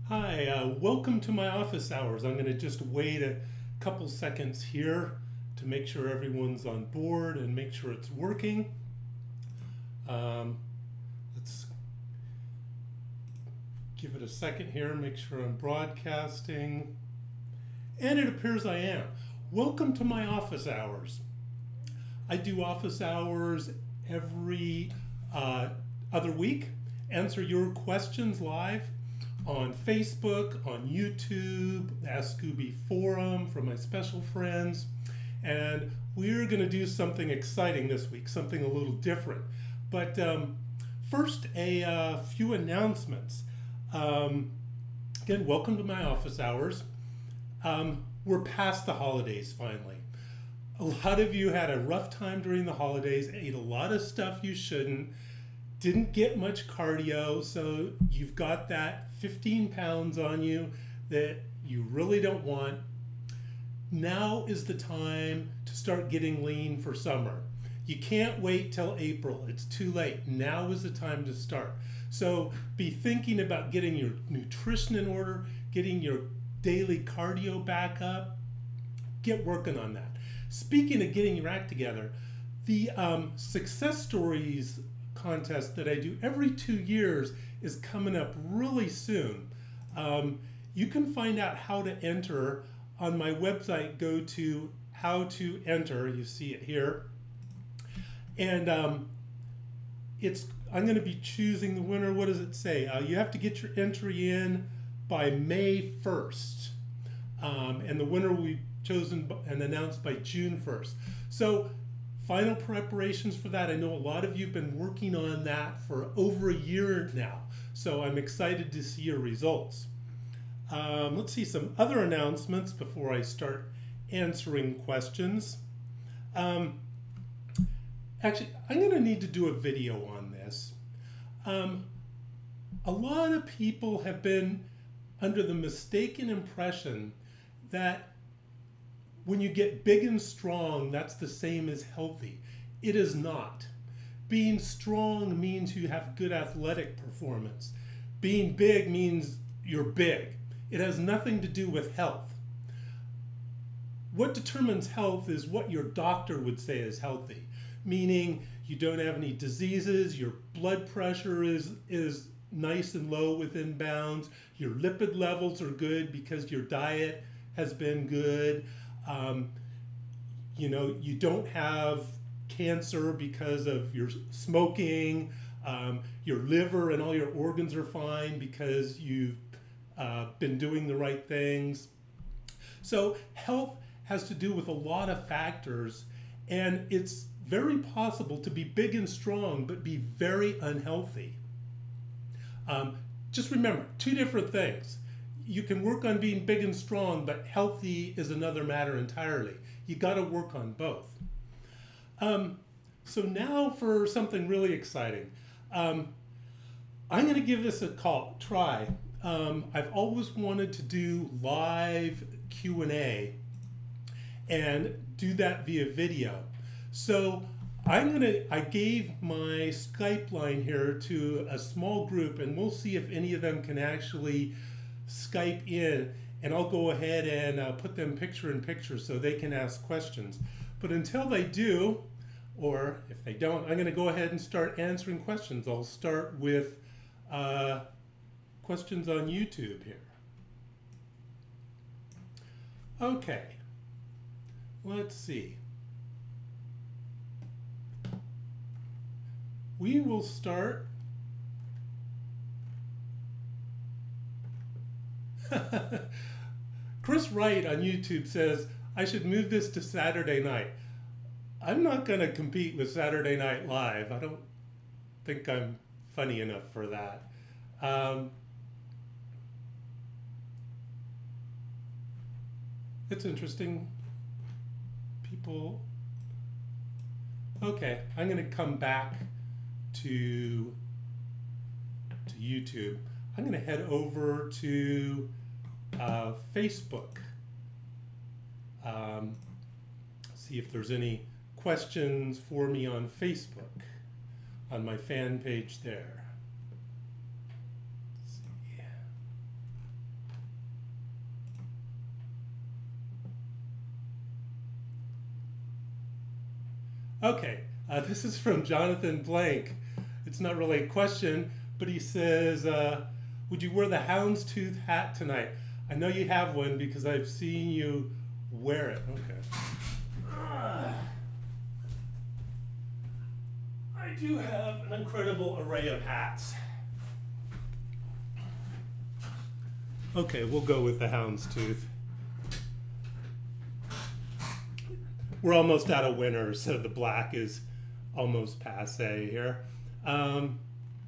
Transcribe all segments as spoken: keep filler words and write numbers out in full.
Hi, uh, welcome to my office hours. I'm going to just wait a couple seconds here to make sure everyone's on board and make sure it's working. Um, let's give it a second here, make sure I'm broadcasting. And it appears I am. Welcome to my office hours. I do office hours every uh, other week, answer your questions live on Facebook, on YouTube, the Ask Scooby forum for my special friends. And we're going to do something exciting this week, something a little different. But um, first, a uh, few announcements. Um, again, welcome to my office hours. Um, we're past the holidays finally. A lot of you had a rough time during the holidays, ate a lot of stuff you shouldn't, didn't get much cardio, so you've got that fifteen pounds on you that you really don't want. Now is the time to start getting lean for summer. You can't wait till April. It's too late. Now is the time to start. So be thinking about getting your nutrition in order, getting your daily cardio back up. Get working on that. Speaking of getting your act together, the um, success stories contest that I do every two years is coming up really soon. Um, you can find out how to enter on my website. Go to how to enter. You see it here. And um, it's I'm going to be choosing the winner. What does it say? Uh, you have to get your entry in by May first. Um, and the winner will be chosen and announced by June first. So final preparations for that. I know a lot of you have been working on that for over a year now. So I'm excited to see your results. Um, let's see some other announcements before I start answering questions. Um, actually, I'm going to need to do a video on this. Um, a lot of people have been under the mistaken impression that when you get big and strong, that's the same as healthy. It is not. Being strong means you have good athletic performance. Being big means you're big. It has nothing to do with health. What determines health is what your doctor would say is healthy, meaning you don't have any diseases, your blood pressure is, is nice and low within bounds, your lipid levels are good because your diet has been good. Um, you know, you don't have cancer because of your smoking. Um, your liver and all your organs are fine because you've uh, been doing the right things. So health has to do with a lot of factors, and it's very possible to be big and strong but be very unhealthy. Um, just remember, two different things. You can work on being big and strong, but healthy is another matter entirely. You got to work on both. Um, so now for something really exciting. Um, I'm going to give this a call, try. Um, I've always wanted to do live Q and A and do that via video. So I'm going to, I gave my Skype line here to a small group, and we'll see if any of them can actually Skype in, and I'll go ahead and uh, put them picture in picture so they can ask questions. But until they do, or if they don't, I'm going to go ahead and start answering questions. I'll start with uh, questions on YouTube here. Okay, let's see. We will start. Chris Wright on YouTube says, I should move this to Saturday night. I'm not going to compete with Saturday Night Live. I don't think I'm funny enough for that. Um, it's interesting. People. Okay, I'm going to come back to, to YouTube. I'm going to head over to uh, Facebook. Um, see if there's any questions for me on Facebook, on my fan page there. Let's see. Okay, uh, this is from Jonathan Blank. It's not really a question, but he says, uh, would you wear the houndstooth hat tonight? I know you have one because I've seen you wear it. Okay. Uh, I do have an incredible array of hats. Okay, we'll go with the houndstooth. We're almost out of winter, so the black is almost passe here. Um,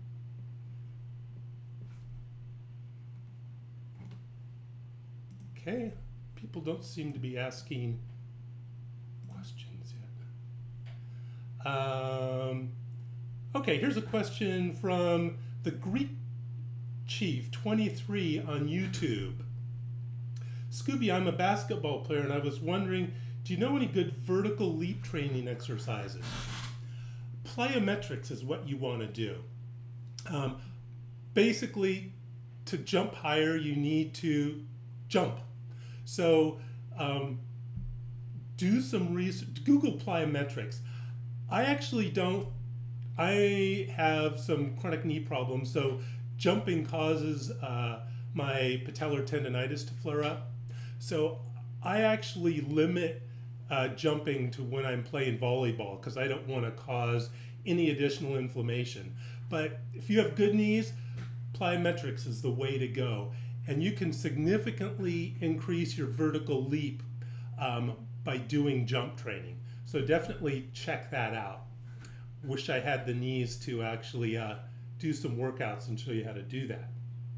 okay, people don't seem to be asking questions yet. Um, okay, here's a question from the Greek Chief twenty-three on YouTube. Scooby, I'm a basketball player and I was wondering, do you know any good vertical leap training exercises? Plyometrics is what you want to do. Um, basically, to jump higher, you need to jump. So um, do some research, Google plyometrics. I actually don't, I have some chronic knee problems, so jumping causes uh, my patellar tendonitis to flare up. So I actually limit uh, jumping to when I'm playing volleyball because I don't want to cause any additional inflammation. But if you have good knees, plyometrics is the way to go. And you can significantly increase your vertical leap um, by doing jump training. So definitely check that out. Wish I had the knees to actually uh, do some workouts and show you how to do that.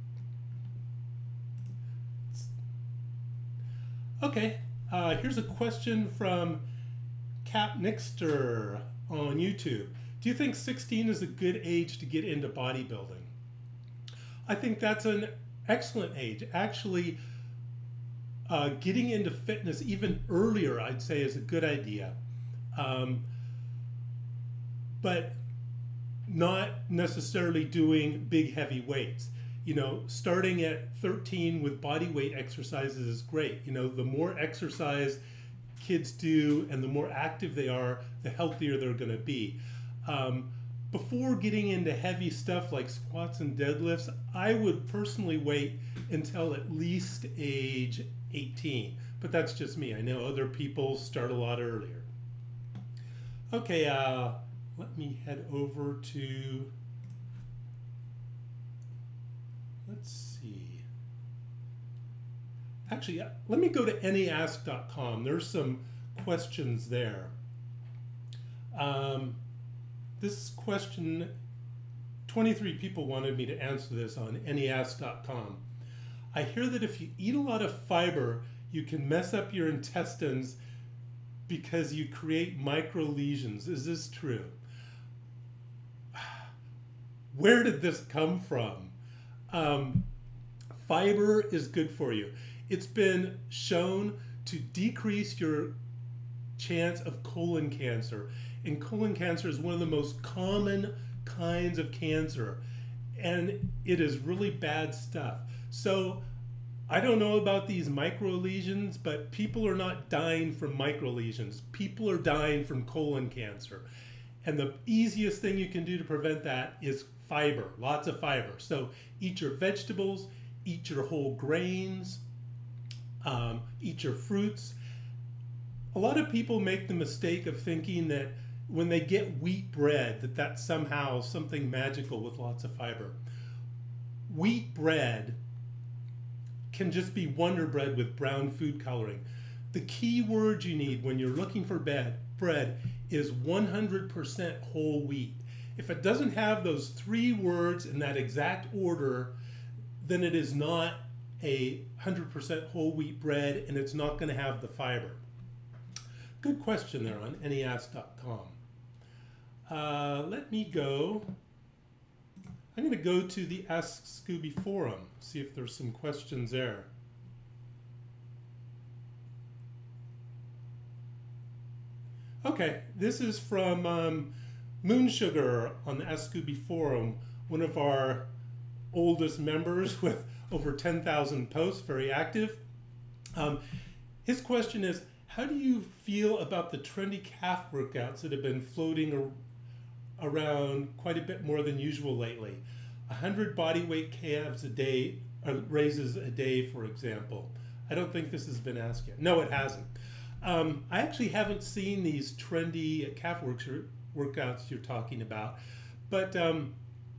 Okay, uh, here's a question from Cap Nixter on YouTube. Do you think sixteen is a good age to get into bodybuilding? I think that's an excellent age. Actually, uh, getting into fitness even earlier, I'd say, is a good idea. Um, but not necessarily doing big heavy weights. You know, starting at thirteen with body weight exercises is great. You know, the more exercise kids do and the more active they are, the healthier they're going to be. Um, before getting into heavy stuff like squats and deadlifts, I would personally wait until at least age eighteen. But that's just me. I know other people start a lot earlier. Okay, uh, let me head over to, let's see. Actually, let me go to any ask dot com. There's some questions there. Um, this question, twenty-three people wanted me to answer this on any ask dot com. I hear that if you eat a lot of fiber, you can mess up your intestines because you create micro lesions. Is this true? Where did this come from? Um, fiber is good for you. It's been shown to decrease your chance of colon cancer. And colon cancer is one of the most common kinds of cancer. And it is really bad stuff. So I don't know about these micro lesions, but people are not dying from micro lesions. People are dying from colon cancer. And the easiest thing you can do to prevent that is fiber, lots of fiber. So eat your vegetables, eat your whole grains, um, eat your fruits. A lot of people make the mistake of thinking that when they get wheat bread, that that's somehow something magical with lots of fiber. Wheat bread can just be Wonder Bread with brown food coloring. The key word you need when you're looking for bread, bread is one hundred percent whole wheat. If it doesn't have those three words in that exact order, then it is not a one hundred percent whole wheat bread and it's not going to have the fiber. Good question there on any ask dot com. Uh, let me go. I'm going to go to the Ask Scooby forum, see if there's some questions there. Okay, this is from um, Moon Sugar on the Ask Scooby forum, one of our oldest members with over ten thousand posts, very active. Um, his question is, how do you feel about the trendy calf workouts that have been floating ar around quite a bit more than usual lately? one hundred body weight calves a day, or raises a day, for example. I don't think this has been asked yet. No, it hasn't. Um, I actually haven't seen these trendy calf works workouts you're talking about, but um,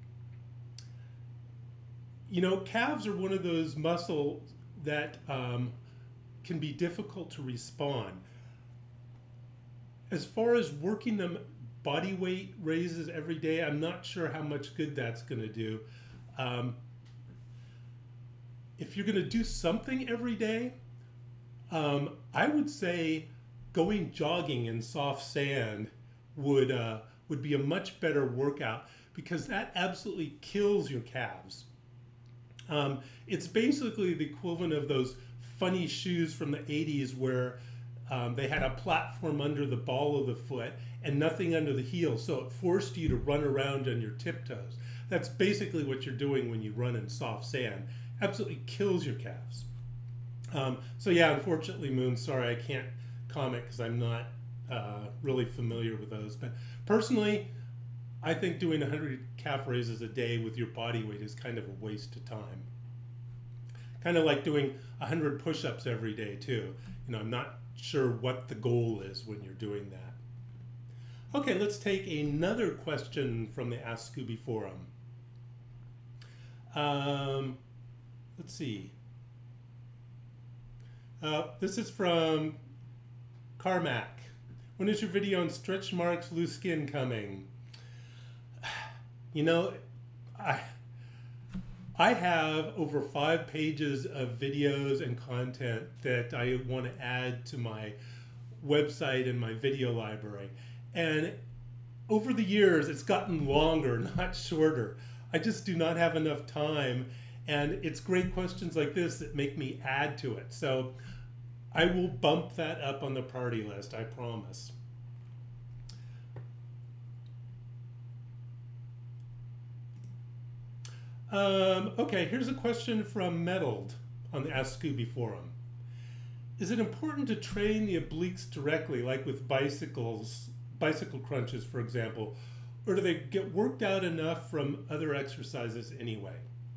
you know, calves are one of those muscles that um, can be difficult to respond. As far as working them body weight raises every day, I'm not sure how much good that's going to do. Um, if you're going to do something every day, um, I would say going jogging in soft sand would uh, would be a much better workout, because that absolutely kills your calves. Um, it's basically the equivalent of those funny shoes from the eighties where um, they had a platform under the ball of the foot and nothing under the heel, so it forced you to run around on your tiptoes. That's basically what you're doing when you run in soft sand. Absolutely kills your calves. Um, so yeah, unfortunately, Moon, sorry, I can't comment because I'm not uh, really familiar with those. But personally, I think doing one hundred calf raises a day with your body weight is kind of a waste of time. Kind of like doing one hundred push-ups every day too. You know, I'm not sure what the goal is when you're doing that. Okay, let's take another question from the Ask Scooby forum. Um, let's see. Uh, this is from Carmack. When is your video on stretch marks, loose skin coming? You know, I, I have over five pages of videos and content that I want to add to my website and my video library. And over the years, it's gotten longer, not shorter. I just do not have enough time. And it's great questions like this that make me add to it. So I will bump that up on the priority list, I promise. Um, okay, here's a question from Meddled on the Ask Scooby forum. Is it important to train the obliques directly, like with bicycles, bicycle crunches, for example, or do they get worked out enough from other exercises anyway?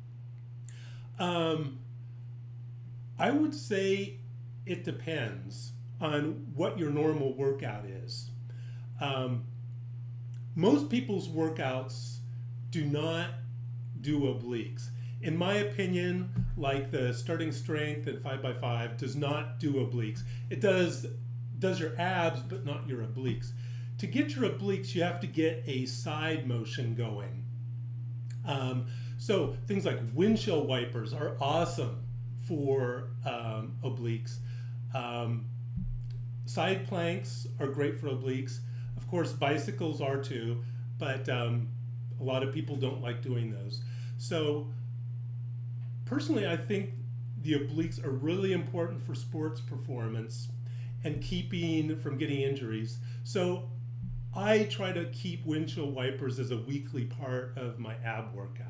Um, I would say it depends on what your normal workout is. Um, most people's workouts do not do obliques. In my opinion, like the starting strength at five by five does not do obliques. It does, does your abs, but not your obliques. To get your obliques, you have to get a side motion going. Um, so things like windshield wipers are awesome for um, obliques. Um, side planks are great for obliques. Of course, bicycles are too, but um, a lot of people don't like doing those. So personally, I think the obliques are really important for sports performance and keeping from getting injuries. So I try to keep windshield wipers as a weekly part of my ab workout.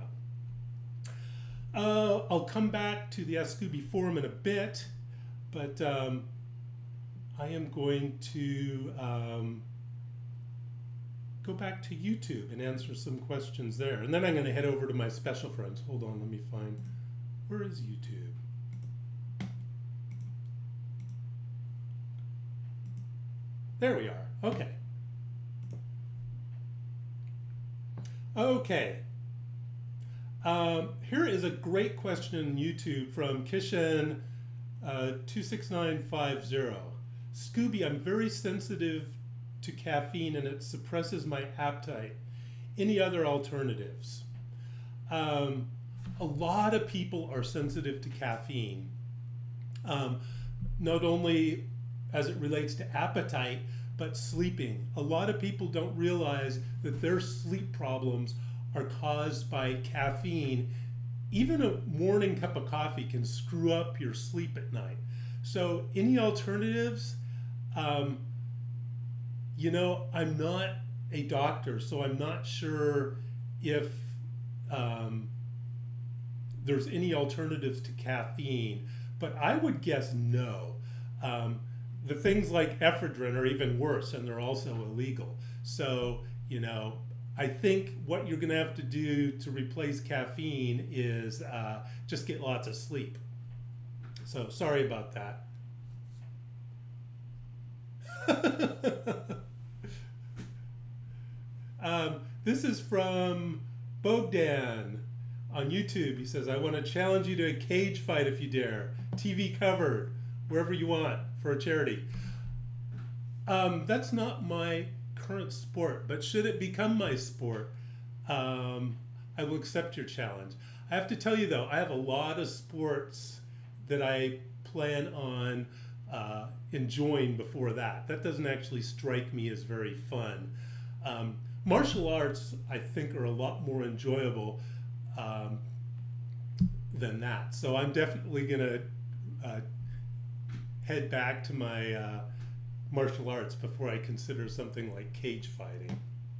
Uh, I'll come back to the Ask Scooby forum in a bit, but um, I am going to um, go back to YouTube and answer some questions there. And then I'm going to head over to my special friends. Hold on, let me find, where is YouTube? There we are, okay. Okay. Um, here is a great question on YouTube from Kishan uh, two six nine five zero. Scooby, I'm very sensitive to caffeine and it suppresses my appetite. Any other alternatives? Um, a lot of people are sensitive to caffeine, um, not only as it relates to appetite, but sleeping. A lot of people don't realize that their sleep problems are caused by caffeine. Even a morning cup of coffee can screw up your sleep at night. So any alternatives? Um, you know, I'm not a doctor, so I'm not sure if um, there's any alternatives to caffeine, but I would guess no. Um, the things like ephedrine are even worse, and they're also illegal. So, you know, I think what you're going to have to do to replace caffeine is uh, just get lots of sleep. So sorry about that. um, this is from Bogdan on YouTube. He says, I want to challenge you to a cage fight if you dare. T V covered, wherever you want, for a charity. Um, that's not my current sport, but should it become my sport, um, I will accept your challenge. I have to tell you though, I have a lot of sports that I plan on uh, enjoying before that. That doesn't actually strike me as very fun. Um, martial arts, I think, are a lot more enjoyable um, than that. So I'm definitely gonna uh, head back to my uh, martial arts before I consider something like cage fighting.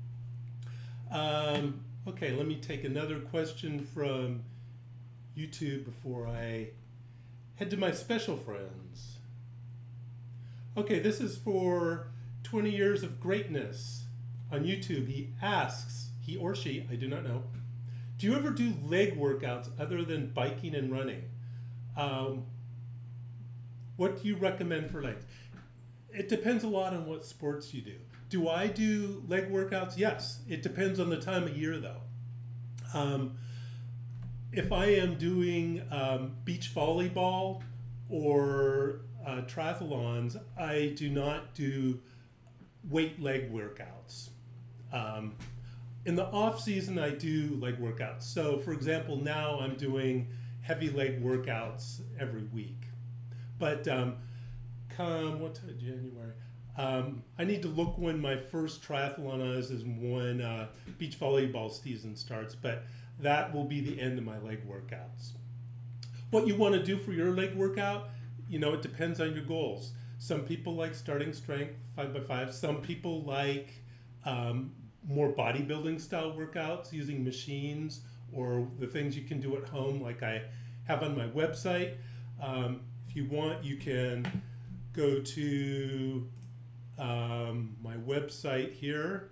Um, okay, let me take another question from YouTube before I head to my special friends. Okay, this is for twenty years of greatness on YouTube. He asks, he or she, I do not know, do you ever do leg workouts other than biking and running? Um, what do you recommend for legs? It depends a lot on what sports you do. Do I do leg workouts? Yes. It depends on the time of year though. Um, if I am doing um, beach volleyball or uh, triathlons, I do not do weight leg workouts. Um, in the off season, I do leg workouts. So for example, now I'm doing heavy leg workouts every week. But um, come, what time, January? Um, I need to look when my first triathlon is, is when uh, beach volleyball season starts, but that will be the end of my leg workouts. What you want to do for your leg workout, you know, it depends on your goals. Some people like starting strength, five by five. Some people like um, more bodybuilding style workouts using machines or the things you can do at home like I have on my website. Um, if you want, you can go to um, my website here.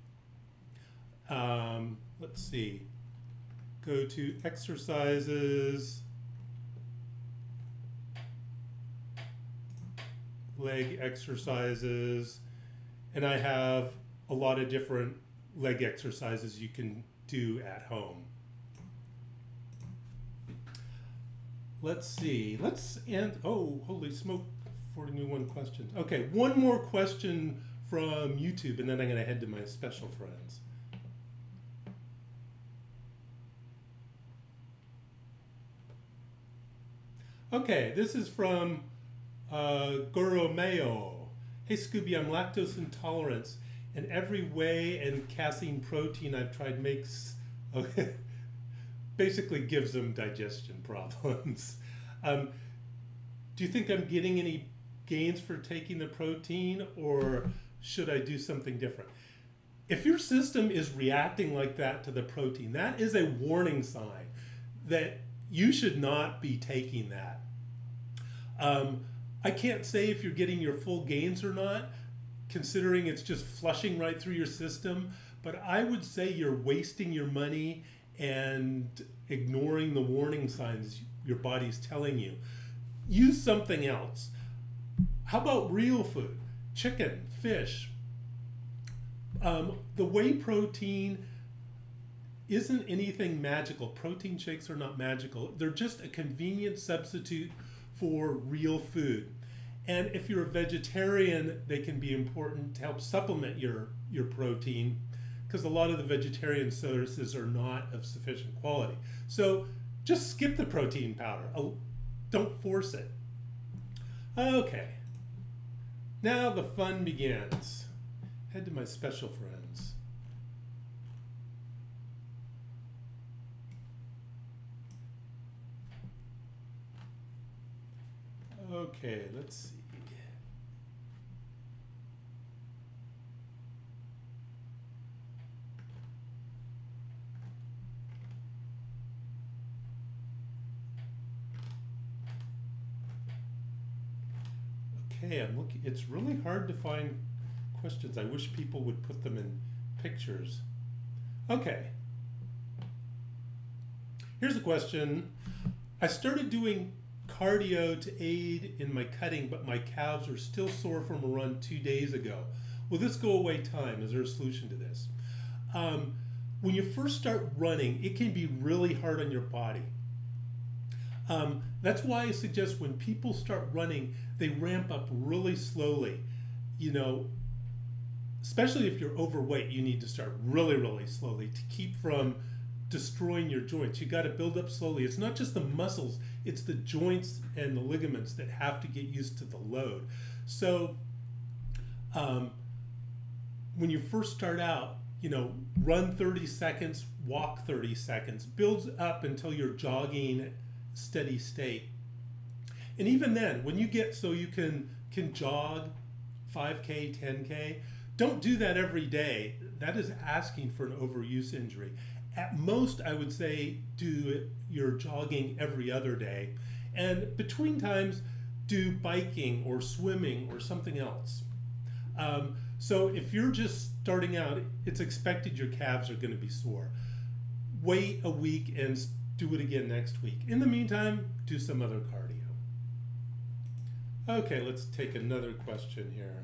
Um, let's see. Go to exercises, leg exercises, and I have a lot of different leg exercises you can do at home. Let's see, let's end, oh, holy smoke, forty-one questions. Okay, one more question from YouTube and then I'm gonna head to my special friends. Okay, this is from uh, Goromeo. Hey Scooby, I'm lactose intolerant and every whey and casein protein I've tried makes, okay, basically gives them digestion problems. um, do you think I'm getting any gains for taking the protein or should I do something different? If your system is reacting like that to the protein, that is a warning sign that you should not be taking that. Um, I can't say if you're getting your full gains or not, considering it's just flushing right through your system, but I would say you're wasting your money and ignoring the warning signs your body's telling you. Use something else. How about real food? Chicken, fish. Um, the whey protein isn't anything magical. Protein shakes are not magical. They're just a convenient substitute for real food. And if you're a vegetarian, they can be important to help supplement your, your protein because a lot of the vegetarian sources are not of sufficient quality. So just skip the protein powder. Don't force it. Okay, now the fun begins. Head to my special friends. Okay, let's see. Okay, I'm looking. It's really hard to find questions. I wish people would put them in pictures. Okay. Here's a question. I started doing cardio to aid in my cutting, but my calves are still sore from a run two days ago. Will this go away time? Is there a solution to this? Um, when you first start running, it can be really hard on your body. Um, that's why I suggest when people start running, they ramp up really slowly. You know, especially if you're overweight, you need to start really, really slowly to keep from destroying your joints. You got to build up slowly. It's not just the muscles, it's the joints and the ligaments that have to get used to the load. So um, when you first start out, you know, run thirty seconds, walk thirty seconds, builds up until you're jogging steady state. And even then, when you get so you can can jog five K, ten K, don't do that every day. That is asking for an overuse injury. At most, I would say do your jogging every other day. And between times, do biking or swimming or something else. Um, so if you're just starting out, it's expected your calves are going to be sore. Wait a week and do it again next week. In the meantime, do some other cardio. Okay, let's take another question here.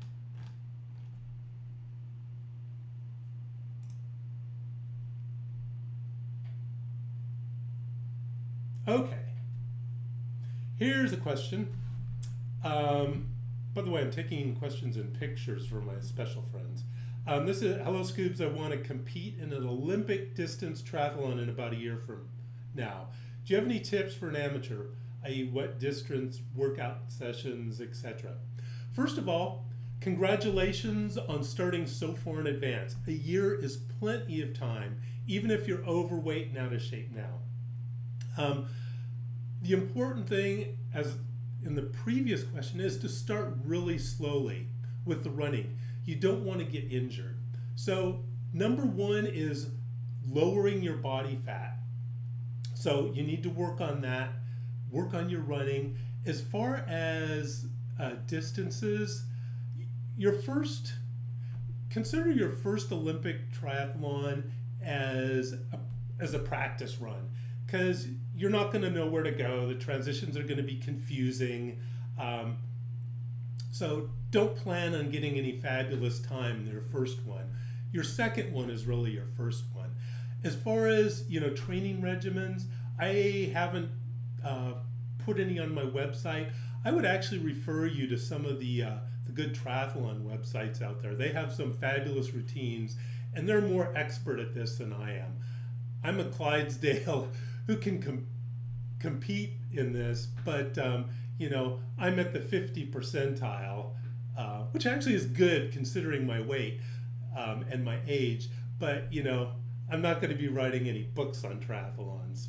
Okay, here's a question. Um, by the way, I'm taking questions and pictures for my special friends. Um, this is, hello Scoobs, I want to compete in an Olympic distance triathlon in about a year from now. Do you have any tips for an amateur, that is what distance, workout sessions, et cetera? First of all, congratulations on starting so far in advance. A year is plenty of time, even if you're overweight and out of shape now. Um, the important thing, as in the previous question, is to start really slowly with the running. You don't want to get injured. So number one is lowering your body fat. So you need to work on that, work on your running. As far as uh, distances, your first, consider your first Olympic triathlon as a, as a practice run, because you're not going to know where to go. The transitions are going to be confusing. Um, so don't plan on getting any fabulous time in your first one. Your second one is really your first one. As far as, you know, training regimens, I haven't uh, put any on my website. I would actually refer you to some of the, uh, the good triathlon websites out there. They have some fabulous routines, and they're more expert at this than I am. I'm a Clydesdale who can com compete in this, but um, you know, I'm at the fifty percentile, uh, which actually is good considering my weight um, and my age, but you know, I'm not going to be writing any books on triathlons.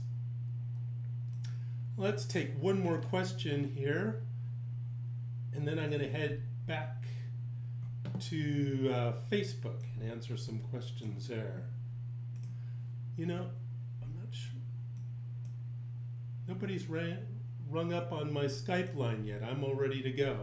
Let's take one more question here, and then I'm going to head back to uh, Facebook and answer some questions there. You know, I'm not sure. Nobody's ran, rung up on my Skype line yet. I'm all ready to go.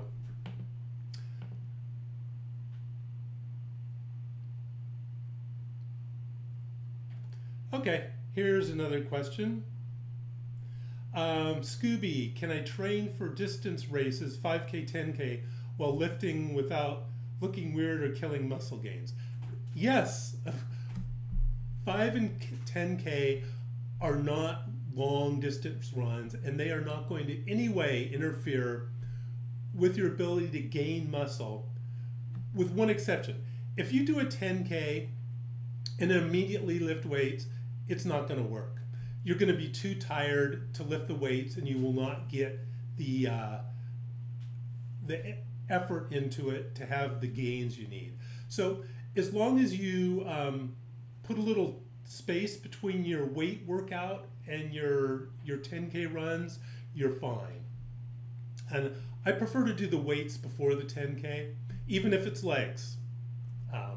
Okay, here's another question. Um, Scooby, can I train for distance races, five K, ten K, while lifting without looking weird or killing muscle gains? Yes. five and ten K are not long distance runs, and they are not going to in any way interfere with your ability to gain muscle, with one exception. If you do a ten K and then immediately lift weights, it's not going to work. You're going to be too tired to lift the weights, and you will not get the uh, the effort into it to have the gains you need. So as long as you um, put a little space between your weight workout and your your ten K runs, you're fine. And I prefer to do the weights before the ten K, even if it's legs. Um,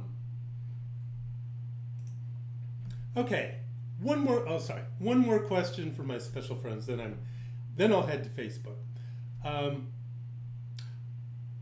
okay, one more. Oh, sorry, one more question for my special friends. Then I'm, then I'll head to Facebook. Um,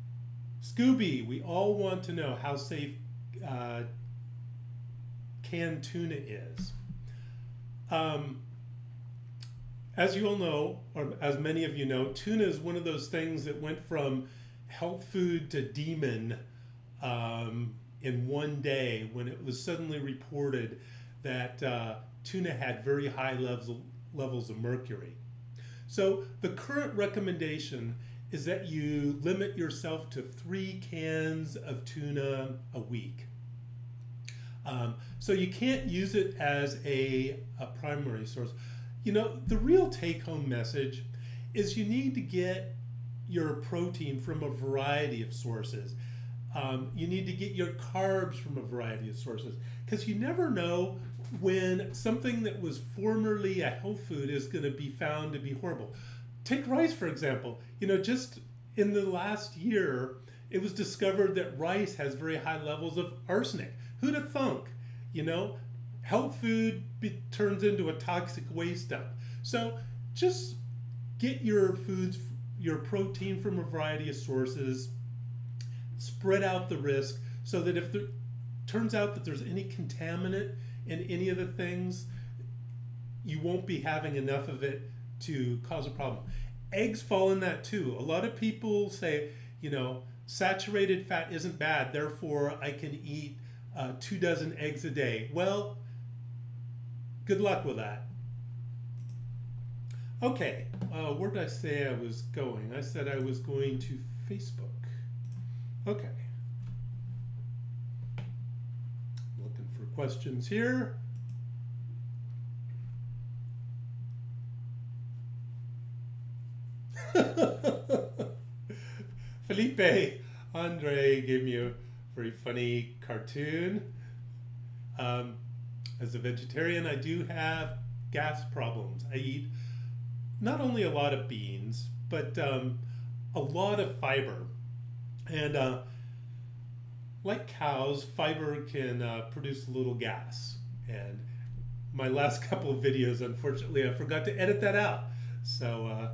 Scooby, we all want to know how safe uh, canned tuna is. Um, as you all know, or as many of you know, tuna is one of those things that went from health food to demon um, in one day when it was suddenly reported that uh, tuna had very high levels, levels of mercury. So the current recommendation is that you limit yourself to three cans of tuna a week. Um, so you can't use it as a, a primary source. You know, the real take-home message is you need to get your protein from a variety of sources. Um, you need to get your carbs from a variety of sources, because you never know when something that was formerly a health food is going to be found to be horrible. Take rice, for example. You know, just in the last year, it was discovered that rice has very high levels of arsenic. Who'd have thunk? You know, health food be, turns into a toxic waste dump. So just get your foods, your protein from a variety of sources, spread out the risk so that if there turns out that there's any contaminant in any of the things, you won't be having enough of it to cause a problem. Eggs fall in that too. A lot of people say, you know, saturated fat isn't bad, therefore I can eat uh, two dozen eggs a day. Well, good luck with that. Okay, uh, where did I say I was going? I said I was going to Facebook. Okay. Looking for questions here. Felipe Andre gave me a very funny cartoon. Um, as a vegetarian, I do have gas problems. I eat not only a lot of beans, but um, a lot of fiber. And uh, like cows, fiber can uh, produce a little gas. And my last couple of videos, unfortunately, I forgot to edit that out. So uh,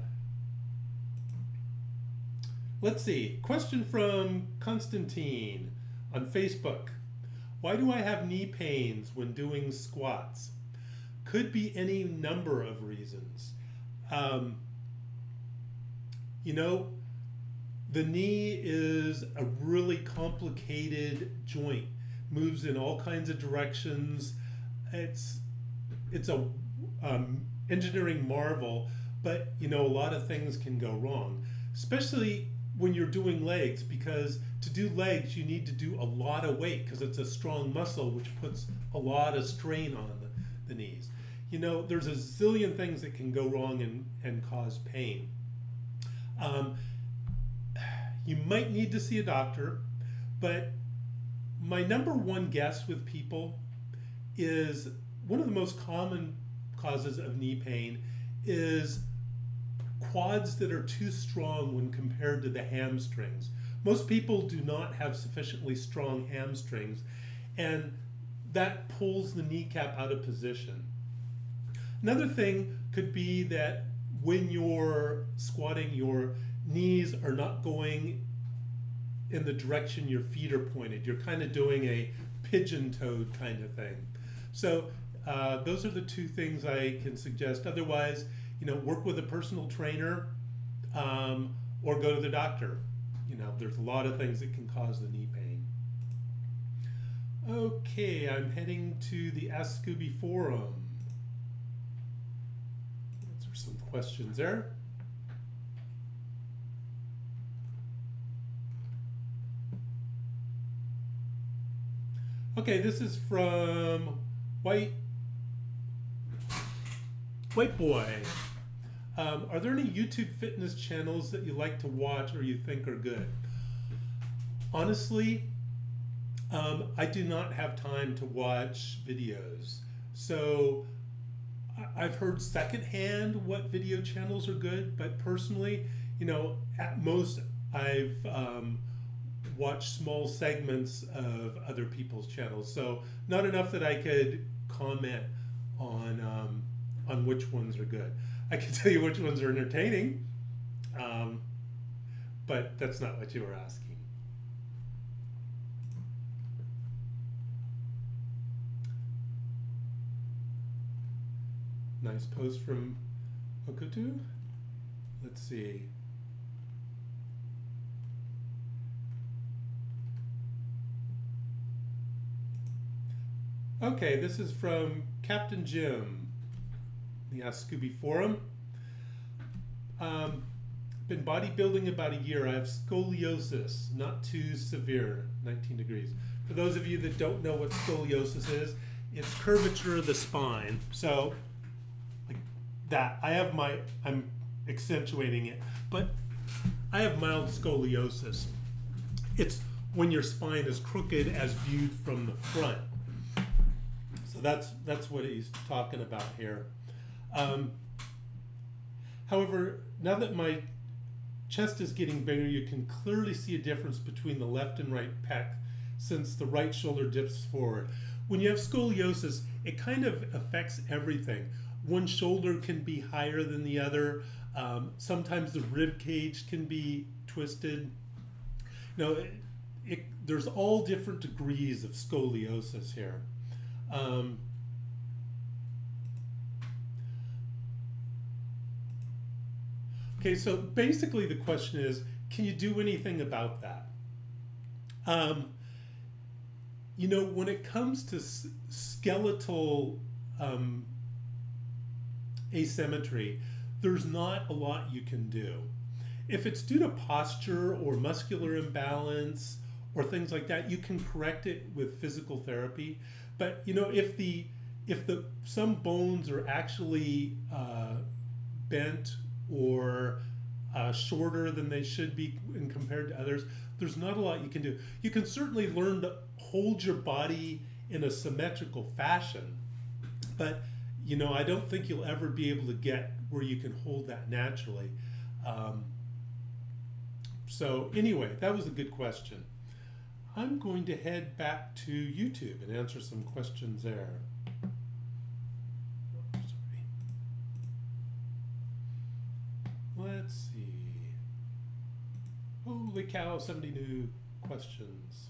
let's see. Question from Constantine on Facebook. Why do I have knee pains when doing squats? Could be any number of reasons. Um, you know, the knee is a really complicated joint, moves in all kinds of directions. It's it's a um, engineering marvel, but you know, a lot of things can go wrong, especially when you're doing legs, because to do legs you need to do a lot of weight because it's a strong muscle which puts a lot of strain on the, the knees. You know, there's a zillion things that can go wrong and, and cause pain. Um, you might need to see a doctor, but my number one guess with people is one of the most common causes of knee pain is quads that are too strong when compared to the hamstrings. Most people do not have sufficiently strong hamstrings, and that pulls the kneecap out of position. Another thing could be that when you're squatting, your knees are not going in the direction your feet are pointed. You're kind of doing a pigeon-toed kind of thing. So uh, those are the two things I can suggest. Otherwise, you know, work with a personal trainer um, or go to the doctor. You know, there's a lot of things that can cause the knee pain. Okay, I'm heading to the Ask Scooby forum. Answer some questions there. Okay, this is from White White Boy. Um, are there any YouTube fitness channels that you like to watch or you think are good? Honestly, um, I do not have time to watch videos. So I've heard secondhand what video channels are good, but personally, you know, at most I've um, watched small segments of other people's channels. So not enough that I could comment on, um, on which ones are good. I can tell you which ones are entertaining, um, but that's not what you were asking. Nice post from Okutu. Let's see. Okay, this is from Captain Jim, the Ask Scooby forum. Um, been bodybuilding about a year. I have scoliosis, not too severe, nineteen degrees. For those of you that don't know what scoliosis is, it's curvature of the spine. So, like that. I have my, I'm accentuating it, but I have mild scoliosis. It's when your spine is crooked as viewed from the front. So that's that's what he's talking about here. Um, however, now that my chest is getting bigger, you can clearly see a difference between the left and right pec, since the right shoulder dips forward. When you have scoliosis, it kind of affects everything. One shoulder can be higher than the other. Um, sometimes the rib cage can be twisted. You know, it, it, there's all different degrees of scoliosis here. Um, okay, so basically the question is, can you do anything about that? Um, you know, when it comes to s skeletal um, asymmetry, there's not a lot you can do. If it's due to posture or muscular imbalance or things like that, you can correct it with physical therapy. But you know, if the if the some bones are actually uh, bent or uh, shorter than they should be in compared to others, there's not a lot you can do. You can certainly learn to hold your body in a symmetrical fashion, but you know, I don't think you'll ever be able to get where you can hold that naturally. Um, so anyway, that was a good question. I'm going to head back to YouTube and answer some questions there. Oh, sorry. Let's see. Holy cow, seventy new questions.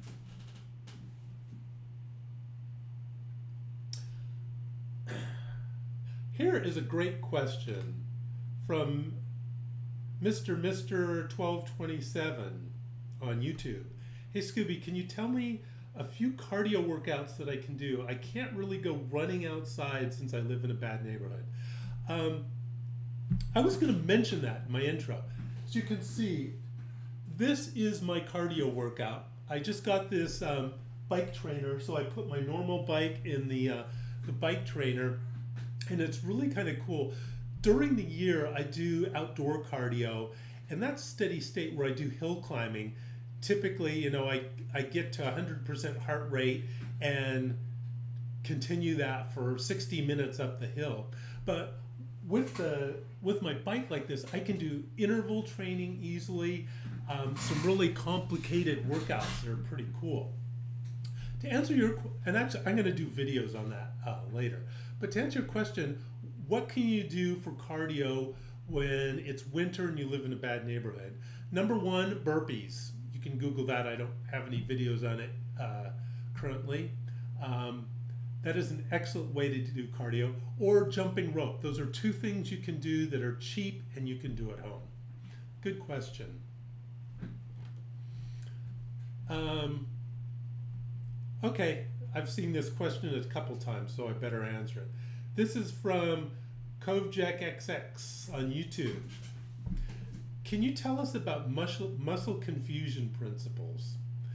Here is a great question from Mister Mister twelve twenty-seven on YouTube. Hey Scooby, can you tell me a few cardio workouts that I can do? I can't really go running outside since I live in a bad neighborhood. Um, I was going to mention that in my intro. As you can see, this is my cardio workout. I just got this um, bike trainer, so I put my normal bike in the, uh, the bike trainer, and it's really kind of cool. During the year, I do outdoor cardio, and that's steady state where I do hill climbing. Typically, you know, I, I get to one hundred percent heart rate and continue that for sixty minutes up the hill. But with the with my bike like this, I can do interval training easily, um, some really complicated workouts that are pretty cool. To answer your, and actually I'm going to do videos on that uh, later, but to answer your question, what can you do for cardio when it's winter and you live in a bad neighborhood? Number one, burpees. You can Google that. I don't have any videos on it uh, currently. Um, that is an excellent way to do cardio. Or jumping rope. Those are two things you can do that are cheap and you can do at home. Good question. Um, okay, I've seen this question a couple times, so I better answer it. This is from Kovjack X X on YouTube. Can you tell us about muscle, muscle confusion principles?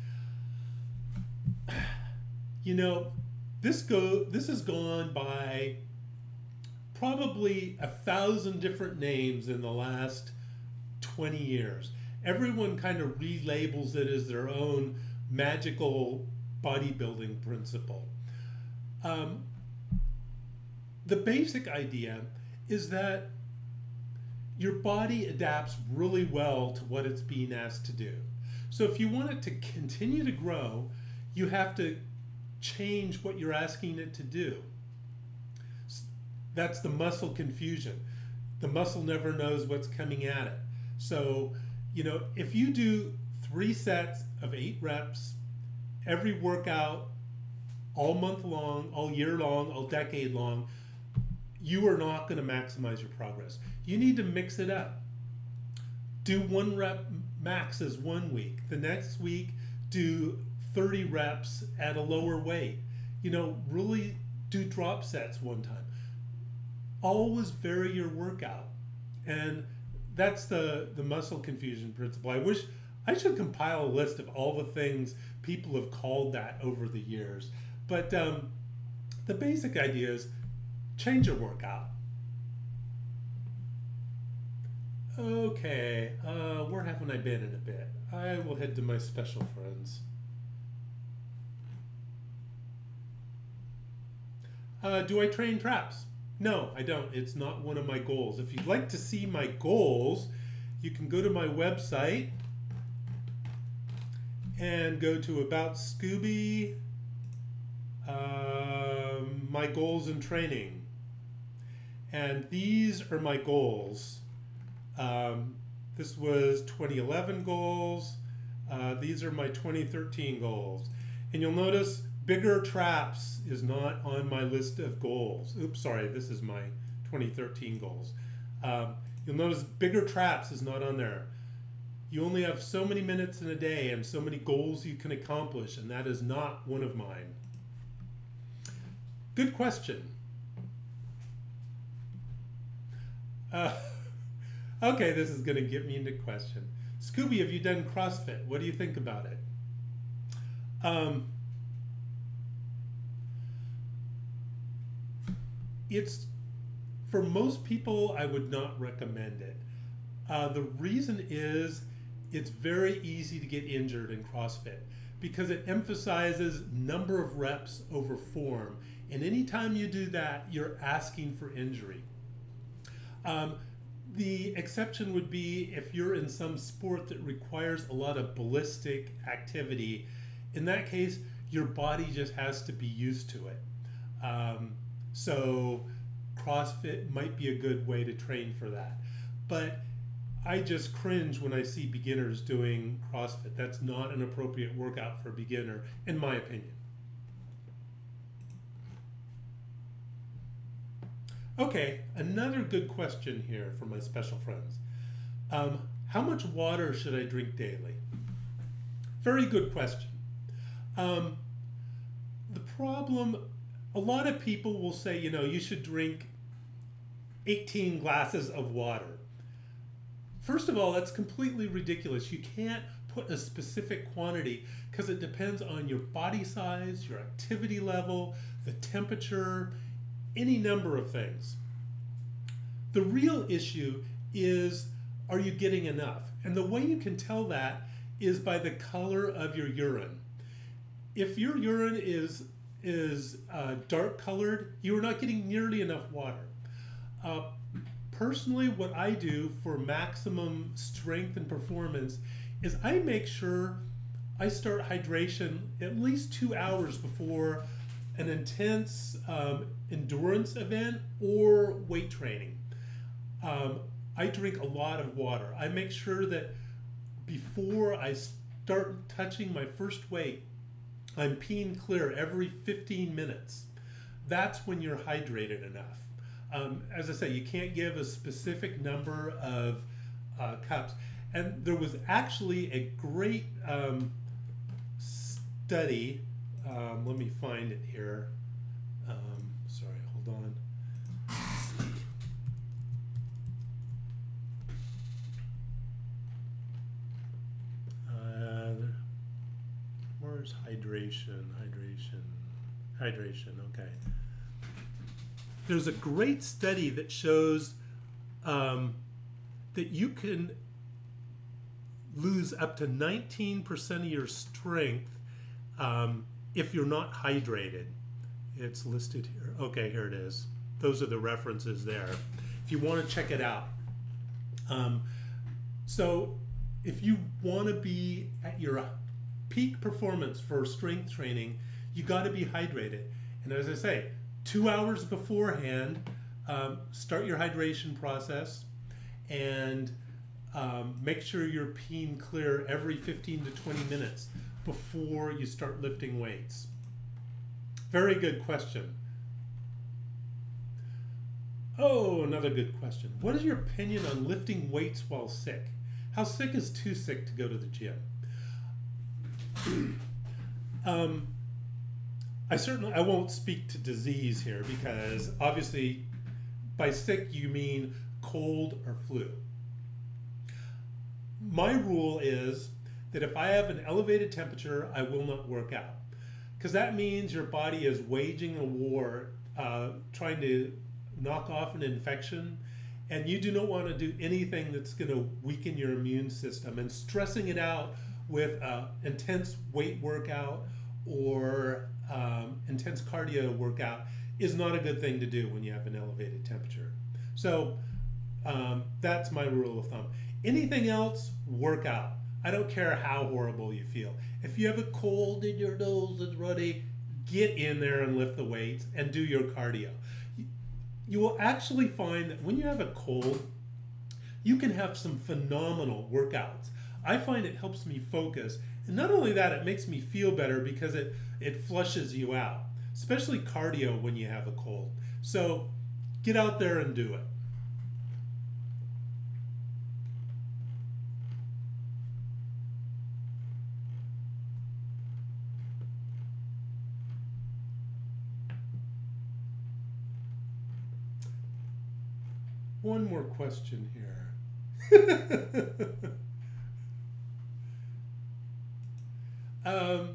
You know, this go this has gone by probably a thousand different names in the last twenty years. Everyone kind of relabels it as their own magical bodybuilding principle. Um, the basic idea is that your body adapts really well to what it's being asked to do. So if you want it to continue to grow, you have to change what you're asking it to do. That's the muscle confusion. The muscle never knows what's coming at it. So, you know, if you do three sets of eight reps, every workout, all month long, all year long, all decade long, you are not going to maximize your progress. You need to mix it up. Do one rep maxes one week. The next week, do thirty reps at a lower weight. You know, really do drop sets one time. Always vary your workout. And that's the, the muscle confusion principle. I wish I should compile a list of all the things people have called that over the years. But um, the basic idea is change your workout. Okay, uh, where haven't I been in a bit? I will head to my special friends. Uh, do I train traps? No, I don't. It's not one of my goals. If you'd like to see my goals, you can go to my website and go to About Scooby, uh, My Goals in Training. And these are my goals. Um, this was twenty eleven goals. Uh, these are my twenty thirteen goals. And you'll notice bigger traps is not on my list of goals. Oops, sorry, this is my twenty thirteen goals. Um, you'll notice bigger traps is not on there. You only have so many minutes in a day and so many goals you can accomplish, and that is not one of mine. Good question. Uh, okay, this is going to get me into question. Scooby, have you done CrossFit? What do you think about it? Um, it's, for most people, I would not recommend it. Uh, the reason is it's very easy to get injured in CrossFit because it emphasizes number of reps over form. And anytime you do that, you're asking for injury. Um, the exception would be if you're in some sport that requires a lot of ballistic activity. In that case, your body just has to be used to it. Um, so CrossFit might be a good way to train for that. But I just cringe when I see beginners doing CrossFit. That's not an appropriate workout for a beginner, in my opinion. Okay, another good question here from my special friends. Um, how much water should I drink daily? Very good question. Um, the problem, a lot of people will say, you know, you should drink eighteen glasses of water. First of all, that's completely ridiculous. You can't put a specific quantity because it depends on your body size, your activity level, the temperature, any number of things. The real issue is, are you getting enough? And the way you can tell that is by the color of your urine. If your urine is, is uh, dark colored, you are not getting nearly enough water. Uh, personally, what I do for maximum strength and performance is I make sure I start hydration at least two hours before an intense um, endurance event or weight training. Um, I drink a lot of water. I make sure that before I start touching my first weight, I'm peeing clear every fifteen minutes. That's when you're hydrated enough. Um, as I say, you can't give a specific number of uh, cups. And there was actually a great um, study. Um, let me find it here. Um, sorry, hold on. Uh, where's hydration? Hydration. Hydration, okay. There's a great study that shows um, that you can lose up to nineteen percent of your strength um, if you're not hydrated. It's listed here. Okay, here it is. Those are the references there if you want to check it out. Um, so if you want to be at your peak performance for strength training, you got to be hydrated. And as I say, two hours beforehand, um, start your hydration process and um, make sure you're peeing clear every fifteen to twenty minutes before you start lifting weights. Very good question. Oh, another good question. What is your opinion on lifting weights while sick? How sick is too sick to go to the gym? um, I certainly, I won't speak to disease here because obviously by sick you mean cold or flu. My rule is that if I have an elevated temperature, I will not work out. Because that means your body is waging a war, uh, trying to knock off an infection, and you do not want to do anything that's going to weaken your immune system. And stressing it out with uh, intense weight workout or um, intense cardio workout is not a good thing to do when you have an elevated temperature. So um, that's my rule of thumb. Anything else, work out. I don't care how horrible you feel. If you have a cold and your nose is runny, get in there and lift the weights and do your cardio. You will actually find that when you have a cold, you can have some phenomenal workouts. I find it helps me focus. And not only that, it makes me feel better because it, it flushes you out, especially cardio when you have a cold. So get out there and do it. One more question here. um,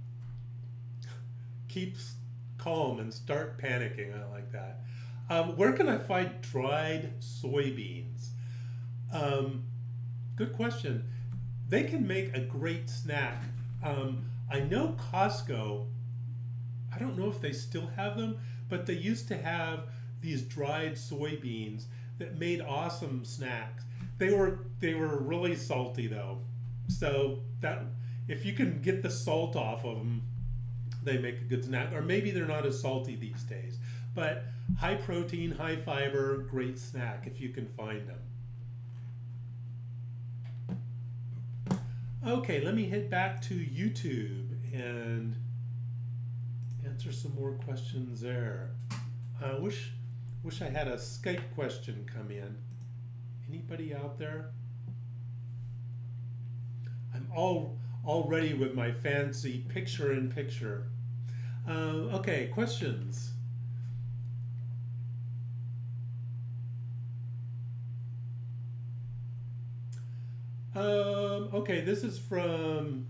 keep calm and start panicking. I like that. Um, where can I find dried soybeans? Um, good question. They can make a great snack. Um, I know Costco, I don't know if they still have them, but they used to have these dried soybeans that made awesome snacks. They were they were really salty though, so that if you can get the salt off of them, they make a good snack. Or maybe they're not as salty these days, but high protein, high fiber, great snack if you can find them. Okay, let me head back to YouTube and answer some more questions there. I wish wish I had a Skype question come in. Anybody out there? I'm all all ready with my fancy picture in picture. Uh, okay, questions. Um, okay, this is from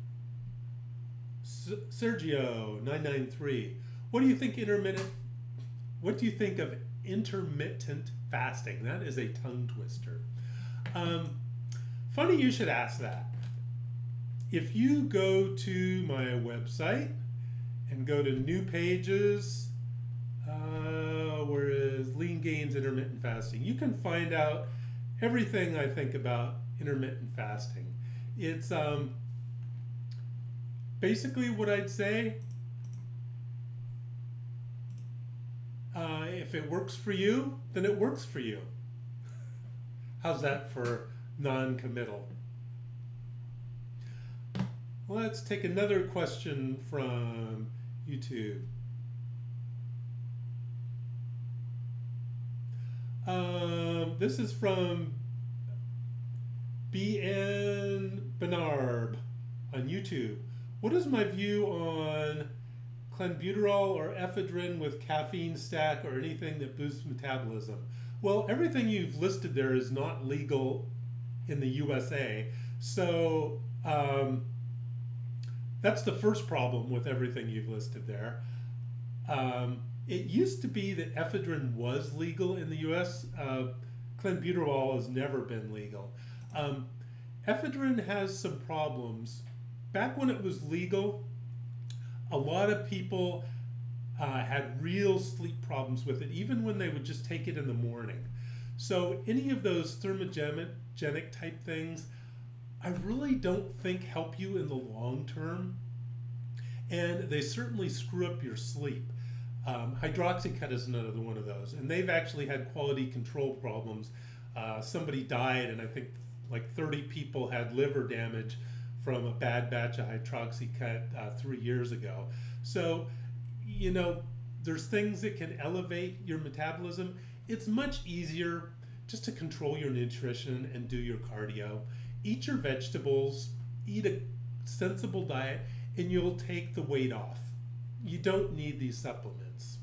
Sergio nine nine three. What do you think intermittent? What do you think of intermittent fasting? That is a tongue twister. Um, funny you should ask that. If you go to my website and go to new pages, uh, where is lean gains intermittent fasting, you can find out everything I think about intermittent fasting. It's um, basically what I'd say. Uh, if it works for you, then it works for you. How's that for non-committal? Let's take another question from YouTube. Um, this is from B N Benarb on YouTube. What is my view on clenbuterol or ephedrine with caffeine stack or anything that boosts metabolism? Well, everything you've listed there is not legal in the U S A. So um, that's the first problem with everything you've listed there. Um, it used to be that ephedrine was legal in the U S. Uh, clenbuterol has never been legal. Um, ephedrine has some problems. Back when it was legal, a lot of people uh, had real sleep problems with it, even when they would just take it in the morning. So any of those thermogenic type things, I really don't think help you in the long term. And they certainly screw up your sleep. Um, hydroxycut is another one of those. And they've actually had quality control problems. Uh, somebody died, and I think like thirty people had liver damage from a bad batch of hydroxycut uh, three years ago. So, you know, there's things that can elevate your metabolism. it's much easier just to control your nutrition and do your cardio. Eat your vegetables, eat a sensible diet, and you'll take the weight off. You don't need these supplements.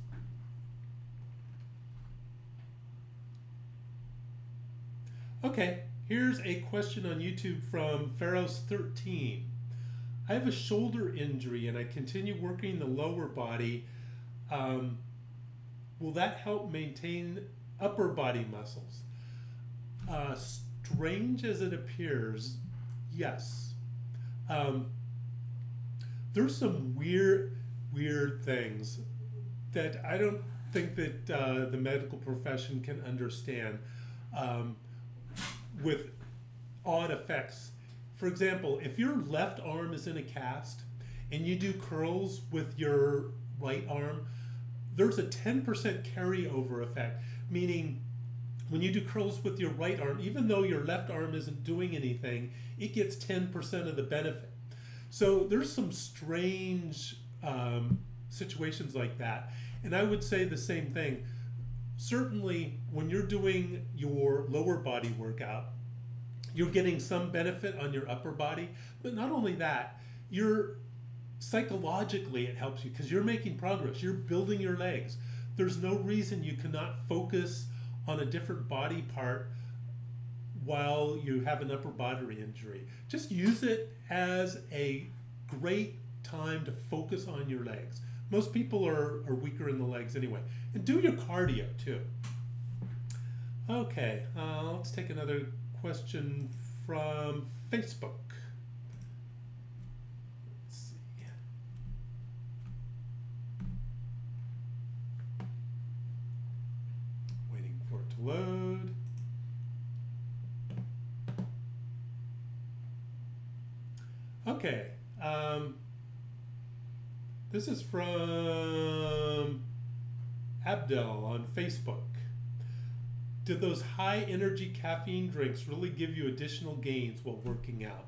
Okay, here's a question on YouTube from Pharaohs thirteen. I have a shoulder injury and I continue working the lower body. Um, will that help maintain upper body muscles? Uh, strange as it appears, yes. Um, there's some weird, weird things that I don't think that uh, the medical profession can understand um, with odd effects. For example, if your left arm is in a cast and you do curls with your right arm, there's a ten percent carryover effect, meaning when you do curls with your right arm, even though your left arm isn't doing anything, it gets ten percent of the benefit. So there's some strange um, situations like that. And I would say the same thing. Certainly when you're doing your lower body workout, you're getting some benefit on your upper body, but not only that, you're psychologically it helps you because you're making progress. You're building your legs. There's no reason you cannot focus on a different body part while you have an upper body injury. Just use it as a great time to focus on your legs. Most people are, are weaker in the legs anyway. And do your cardio too. Okay, uh, let's take another question from Facebook. Let's see. Waiting for it to load. Okay, um, this is from Abdel on Facebook. Do those high energy caffeine drinks really give you additional gains while working out?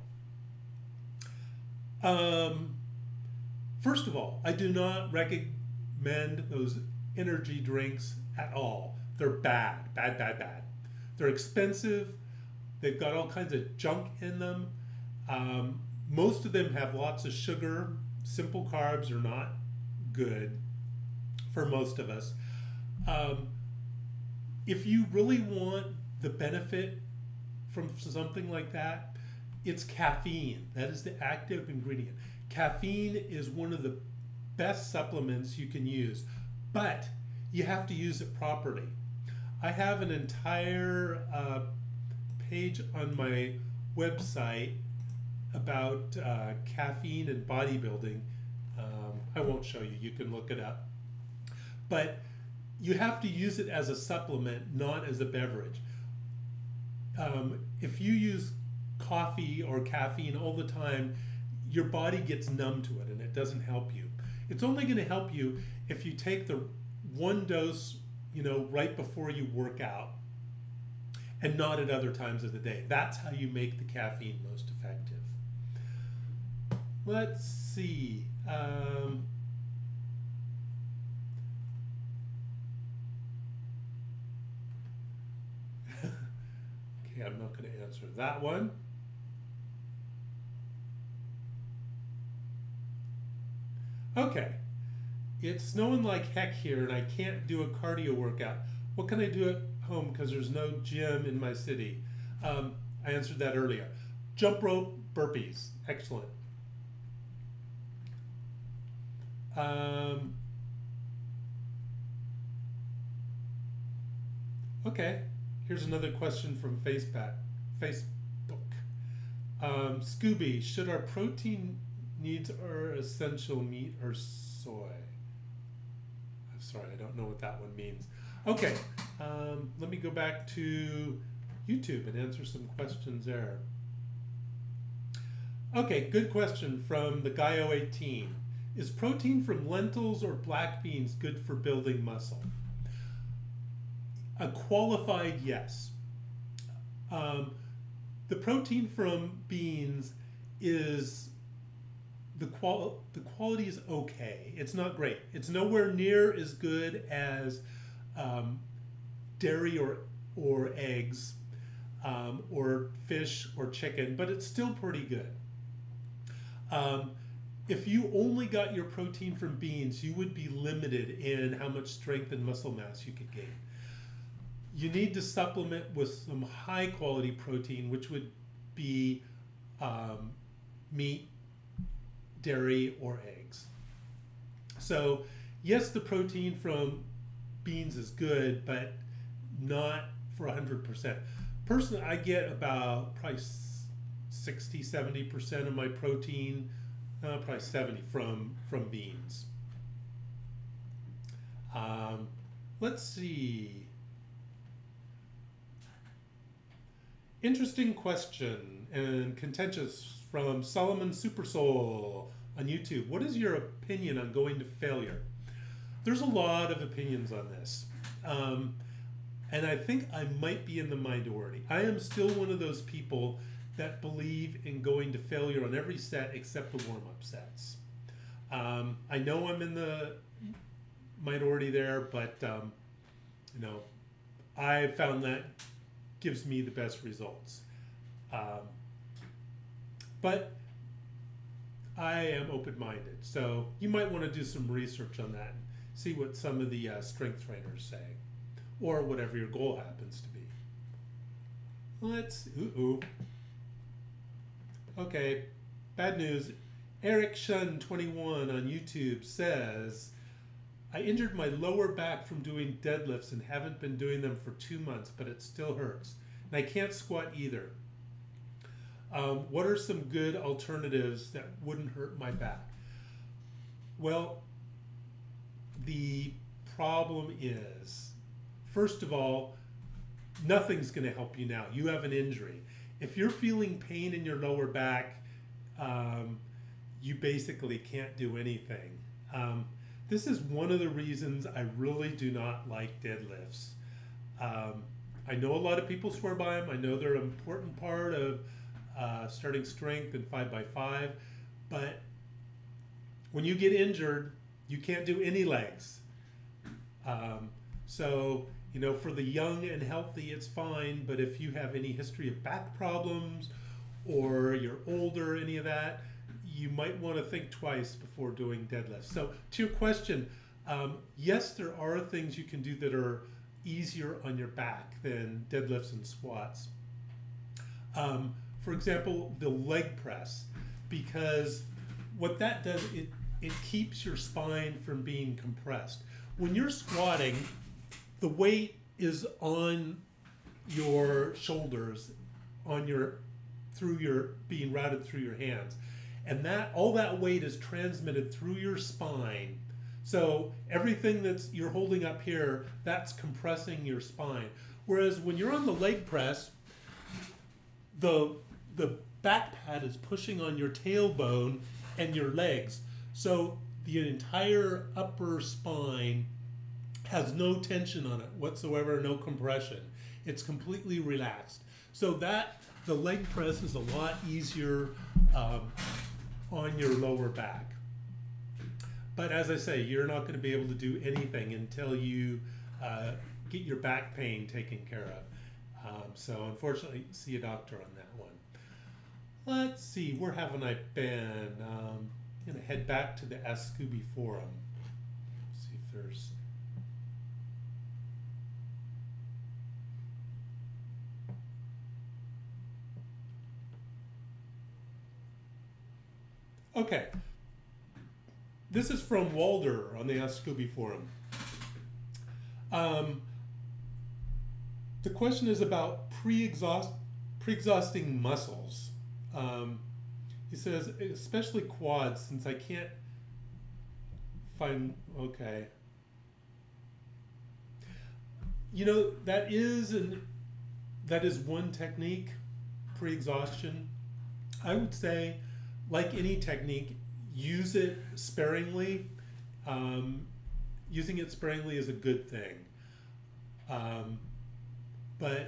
Um, first of all, I do not recommend those energy drinks at all. They're bad, bad, bad, bad. They're expensive. They've got all kinds of junk in them. Um, most of them have lots of sugar. Simple carbs are not good for most of us. Um, If you really want the benefit from something like that, it's caffeine. That is the active ingredient. Caffeine is one of the best supplements you can use, but you have to use it properly. I have an entire uh, page on my website about uh, caffeine and bodybuilding. Um, I won't show you, you can look it up. But you have to use it as a supplement, not as a beverage. Um, if you use coffee or caffeine all the time, your body gets numb to it and it doesn't help you. It's only going to help you if you take the one dose, you know, right before you work out and not at other times of the day. That's how you make the caffeine most effective. Let's see. Um, I'm not going to answer that one. Okay, it's snowing like heck here and I can't do a cardio workout. What can I do at home because there's no gym in my city? Um, I answered that earlier. Jump rope burpees, excellent. Um, okay. Here's another question from Facebook. Facebook. Um, Scooby, should our protein needs are essential meat or soy? I'm sorry, I don't know what that one means. Okay, um, let me go back to YouTube and answer some questions there. Okay, good question from the guy oh eighteen. Is protein from lentils or black beans good for building muscle? A qualified yes. Um, the protein from beans is, the, qual the quality is okay. It's not great. It's nowhere near as good as um, dairy or, or eggs, um, or fish or chicken, but it's still pretty good. Um, if you only got your protein from beans, you would be limited in how much strength and muscle mass you could gain. You need to supplement with some high quality protein, which would be um, meat, dairy, or eggs. So yes, the protein from beans is good, but not for one hundred percent. Personally, I get about probably sixty, seventy percent of my protein, uh, probably seventy from, from beans. Um, let's see. Interesting question and contentious from Solomon Supersoul on YouTube. What is your opinion on going to failure? There's a lot of opinions on this. Um, and I think I might be in the minority. I am still one of those people that believe in going to failure on every set except the warm-up sets. Um, I know I'm in the minority there, but um, you know, I found that gives me the best results. Um, but I am open-minded, so you might want to do some research on that and see what some of the uh, strength trainers say, or whatever your goal happens to be. Let's, ooh-ooh. Okay, bad news. Eric Shun twenty-one on YouTube says, I injured my lower back from doing deadlifts and haven't been doing them for two months, but it still hurts. And I can't squat either. Um, what are some good alternatives that wouldn't hurt my back? Well, the problem is, first of all, nothing's going to help you now. You have an injury. If you're feeling pain in your lower back, um, you basically can't do anything. Um, This is one of the reasons I really do not like deadlifts. Um, I know a lot of people swear by them. I know they're an important part of uh, starting strength in five by five, but when you get injured, you can't do any legs. Um, so, you know, for the young and healthy, it's fine, but if you have any history of back problems or you're older, any of that, you might want to think twice before doing deadlifts. So to your question, um, yes, there are things you can do that are easier on your back than deadlifts and squats. Um, for example, the leg press, because what that does, it, it keeps your spine from being compressed. When you're squatting, the weight is on your shoulders, on your, through your, being routed through your hands. And that all that weight is transmitted through your spine. So everything that's you're holding up here, that's compressing your spine. Whereas when you're on the leg press, the, the back pad is pushing on your tailbone and your legs. So the entire upper spine has no tension on it whatsoever, no compression. It's completely relaxed. So that, the leg press is a lot easier um, on your lower back. But as I say, you're not going to be able to do anything until you uh, get your back pain taken care of. Um, so unfortunately, see a doctor on that one. Let's see, where haven't I been? Um, I'm going to head back to the Ask Scooby forum. See if there's... Okay. This is from Walder on the Ask Scooby forum. Um, the question is about pre-exhaust, pre-exhausting muscles. Um, he says, especially quads, since I can't find, okay. You know, that is, an, that is one technique, pre-exhaustion. I would say, like any technique, use it sparingly. Um, using it sparingly is a good thing. Um, but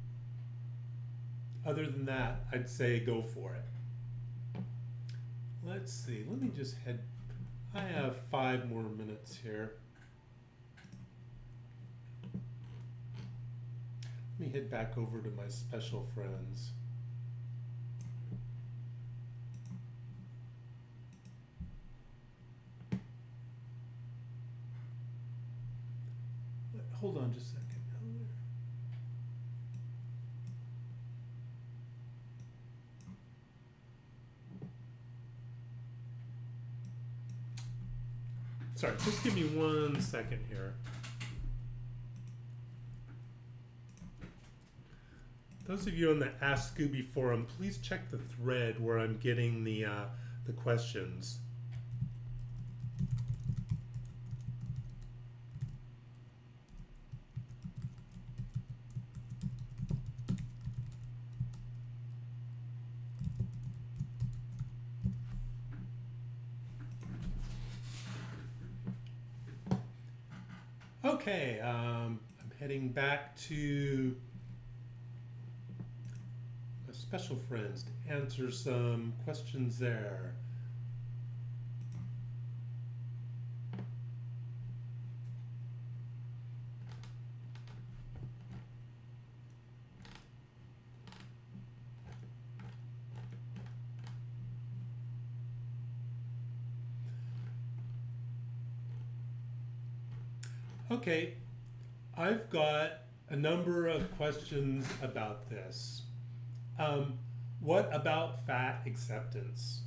other than that, I'd say go for it. Let's see, let me just head, I have five more minutes here. Let me head back over to my special friends. Hold on just a second. Sorry, just give me one second here. Those of you on the Ask Scooby forum, please check the thread where I'm getting the uh, the questions. Okay, um, I'm heading back to my special friends to answer some questions there. Okay, I've got a number of questions about this. Um, what about fat acceptance?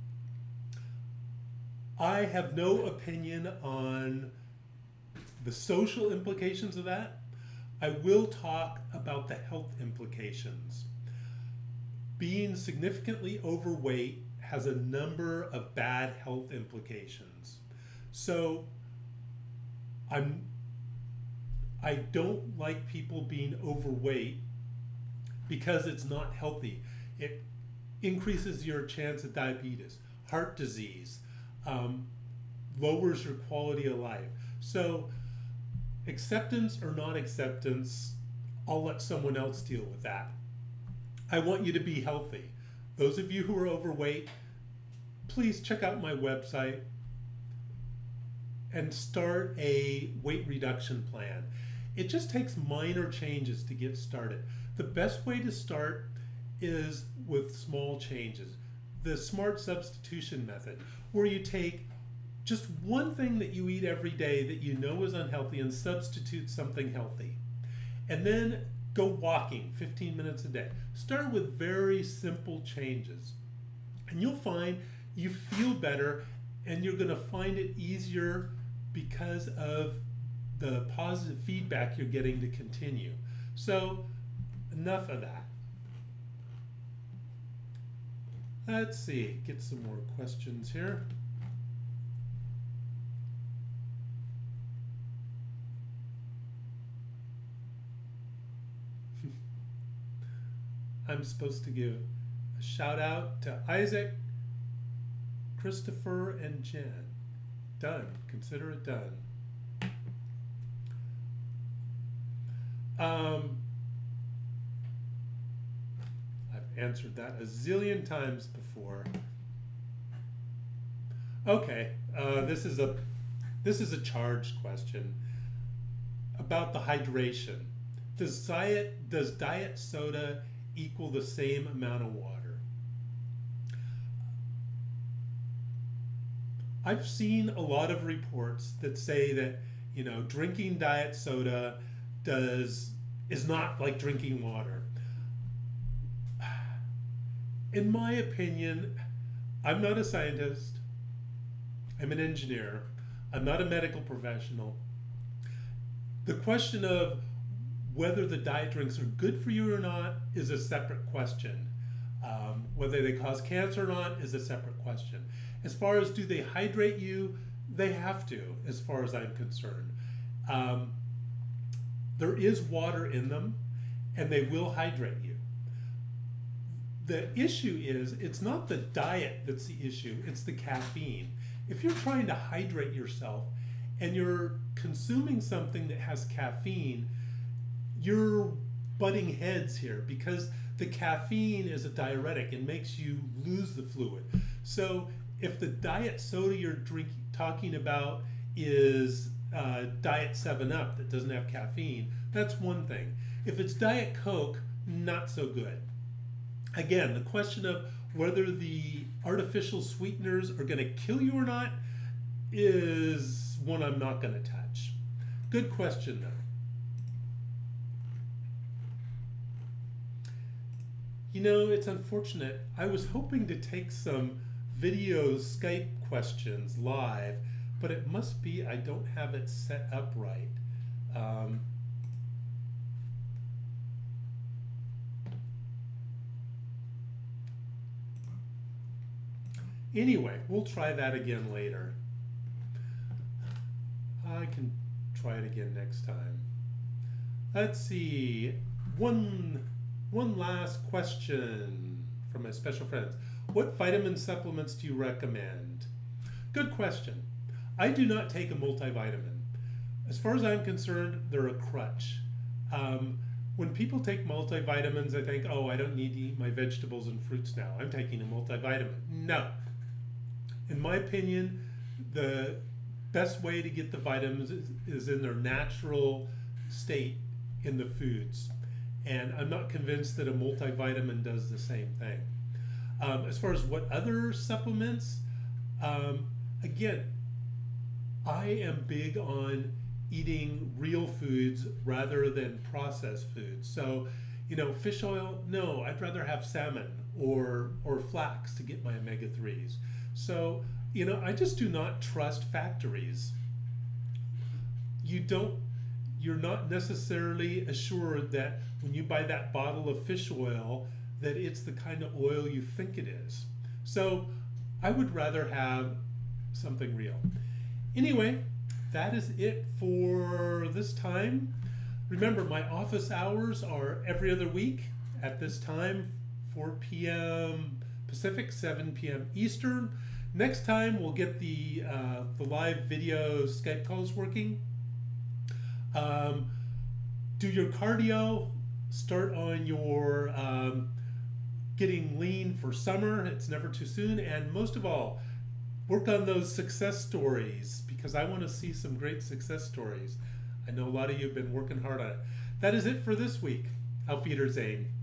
I have no opinion on the social implications of that. I will talk about the health implications. Being significantly overweight has a number of bad health implications. So I'm I don't like people being overweight because it's not healthy. It increases your chance of diabetes, heart disease, um, lowers your quality of life. So acceptance or non-acceptance, I'll let someone else deal with that. I want you to be healthy. Those of you who are overweight, please check out my website and start a weight reduction plan. It just takes minor changes to get started. The best way to start is with small changes. The smart substitution method, where you take just one thing that you eat every day that you know is unhealthy and substitute something healthy. And then go walking fifteen minutes a day. Start with very simple changes. And you'll find you feel better, and you're gonna find it easier because of the positive feedback you're getting to continue. So enough of that. Let's see, get some more questions here. I'm supposed to give a shout out to Isaac, Christopher, and Jen. Done. Consider it done. Um, I've answered that a zillion times before. Okay, uh, this is a this is a charged question about the hydration. Does diet does diet soda equal the same amount of water? I've seen a lot of reports that say that, you know, drinking diet soda does is not like drinking water. In my opinion, I'm not a scientist. I'm an engineer. I'm not a medical professional. The question of whether the diet drinks are good for you or not is a separate question. Um, whether they cause cancer or not is a separate question. As far as do they hydrate you, they have to, as far as I'm concerned. Um, there is water in them, and they will hydrate you. The issue is, it's not the diet that's the issue, it's the caffeine. If you're trying to hydrate yourself and you're consuming something that has caffeine, you're butting heads here, because the caffeine is a diuretic and makes you lose the fluid. So if the diet soda you're drinking, talking about is uh, Diet seven up that doesn't have caffeine, that's one thing. If it's Diet Coke, not so good. Again, the question of whether the artificial sweeteners are going to kill you or not is one I'm not going to touch. Good question, though. You know, it's unfortunate. I was hoping to take some video Skype questions live, but it must be I don't have it set up right. Um, anyway, we'll try that again later. I can try it again next time. Let's see. One, one last question from my special friends. What vitamin supplements do you recommend? Good question. I do not take a multivitamin. As far as I'm concerned, they're a crutch. Um, when people take multivitamins, I think, oh, I don't need to eat my vegetables and fruits now. I'm taking a multivitamin. No. In my opinion, the best way to get the vitamins is, is in their natural state in the foods. And I'm not convinced that a multivitamin does the same thing. Um, as far as what other supplements, um, again, I am big on eating real foods rather than processed foods. So, you know, fish oil, no, I'd rather have salmon or, or flax to get my omega threes. So, you know, I just do not trust factories. You don't, you're not necessarily assured that when you buy that bottle of fish oil that it's the kind of oil you think it is. So I would rather have something real. Anyway, that is it for this time. Remember, my office hours are every other week at this time, four p m Pacific, seven p m Eastern. Next time we'll get the, uh, the live video Skype calls working. Um, do your cardio, start on your um, getting lean for summer. It's never too soon. And most of all, work on those success stories because I want to see some great success stories. I know a lot of you have been working hard on it. That is it for this week. Auf Wiedersehen.